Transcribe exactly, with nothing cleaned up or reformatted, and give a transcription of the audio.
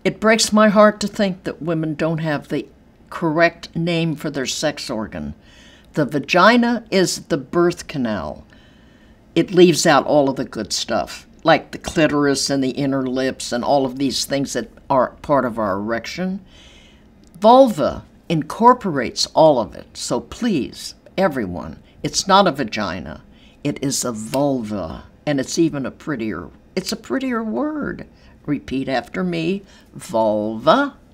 It breaks my heart to think that women don't have the correct name for their sex organ. The vagina is the birth canal. It leaves out all of the good stuff, like the clitoris and the inner lips and all of these things that are part of our erection. Vulva incorporates all of it. So please, everyone, it's not a vagina. It is a vulva, and it's even a prettier, it's a prettier word. Repeat after me, vulva.